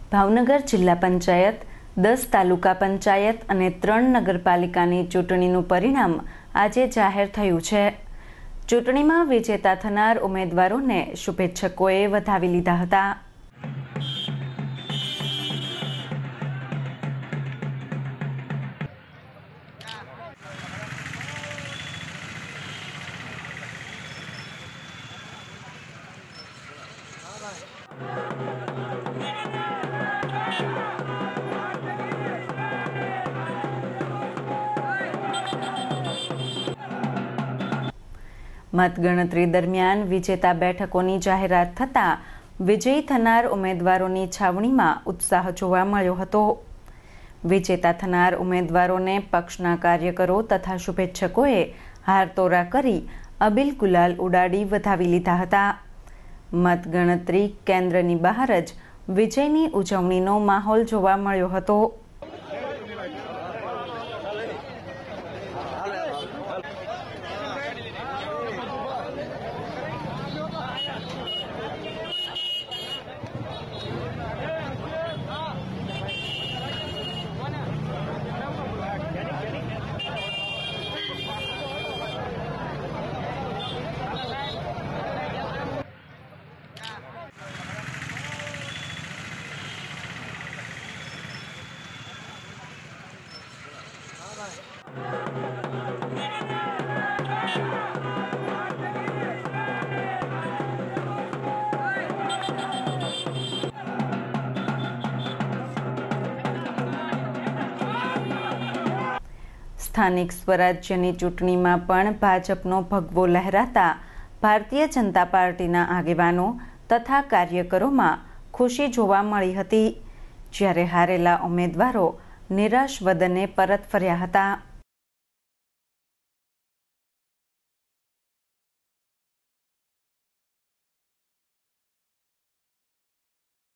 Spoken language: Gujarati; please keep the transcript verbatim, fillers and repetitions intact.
ભાવનગર જિલ્લા પંચાયત, દસ તાલુકા પંચાયત અને ત્રણ નગરપાલિકાની ચૂંટણીનું પરિણામ આજે જાહેર થયું છે. ચૂંટણીમાં વિજેતા થનાર ઉમેદવારોને શુભેચ્છકોએ વધાવી લીધા હતા. મતગણતરી દરમિયાન વિજેતા બેઠકોની જાહેરાત થતાં વિજયી થનાર ઉમેદવારોની છાવણીમાં ઉત્સાહ જોવા મળ્યો હતો. વિજેતા થનાર ઉમેદવારોને પક્ષના કાર્યકરો તથા શુભેચ્છકોએ હારતોરા કરી અબીલ ગુલાલ ઉડાડી વધાવી લીધા હતા. મતગણતરી કેન્દ્રની બહાર જ વિજયની ઉજવણીનો માહોલ જોવા મળ્યો હતો. સ્થાનિક સ્વરાજ્યની ચૂંટણીમાં પણ ભાજપનો ભગવો લહેરાતા ભારતીય જનતા પાર્ટીના આગેવાનો તથા કાર્યકરોમાં ખુશી જોવા મળી હતી, જ્યારે હારેલા ઉમેદવારો નિરાશ વદને પરત ફર્યા હતા.